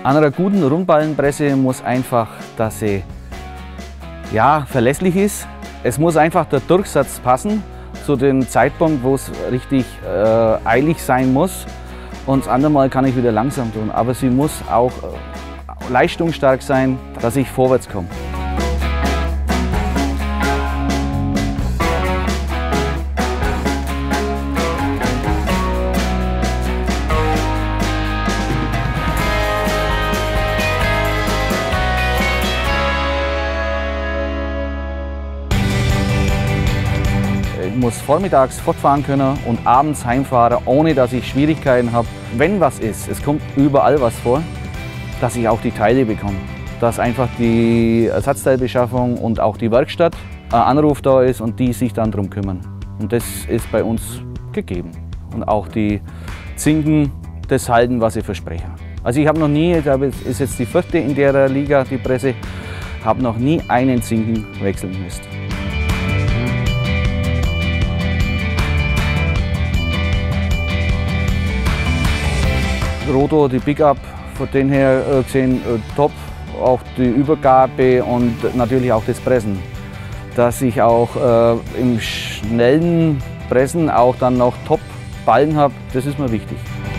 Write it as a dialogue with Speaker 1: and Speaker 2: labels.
Speaker 1: An einer guten Rundballenpresse muss einfach, dass sie verlässlich ist. Es muss einfach der Durchsatz passen zu dem Zeitpunkt, wo es richtig eilig sein muss. Und das andere Mal kann ich wieder langsam tun. Aber sie muss auch leistungsstark sein, dass ich vorwärts komme. Ich muss vormittags fortfahren können und abends heimfahren, ohne dass ich Schwierigkeiten habe. Wenn was ist, es kommt überall was vor, dass ich auch die Teile bekomme. Dass einfach die Ersatzteilbeschaffung und auch die Werkstatt ein Anruf da ist und die sich dann darum kümmern. Und das ist bei uns gegeben. Und auch die Zinken das halten, was sie versprechen. Also ich habe noch nie, ich glaube, es ist jetzt die 4. in der Liga, die Presse, habe noch nie einen Zinken wechseln müssen. Rotor, die Pickup, von denen her gesehen top, auch die Übergabe und natürlich auch das Pressen. Dass ich auch im schnellen Pressen auch dann noch Top-Ballen habe, das ist mir wichtig.